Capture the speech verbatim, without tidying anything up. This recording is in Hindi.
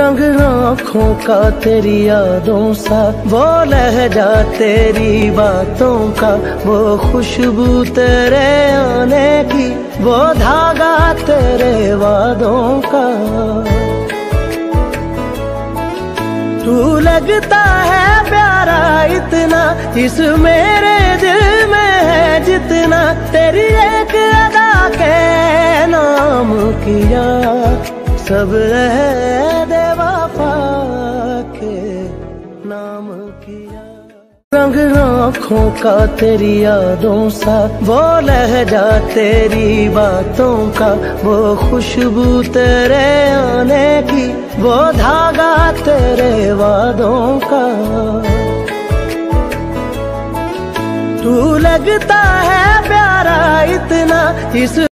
रंग आँखों का तेरी यादों सा, वो लहजा तेरी बातों का, वो खुशबू तेरे आने की, वो धागा तेरे वादों का। तू लगता है प्यारा इतना, इस मेरे दिल में है जितना, तेरी एक अदा के नाम किया, सब है बेवफा के नाम किया। रंग आँखों का तेरी यादों सा, वो लहजा तेरी बातों का, वो खुशबू तेरे आने की, वो धागा तेरे वादों का। तू लगता है प्यारा इतना, इस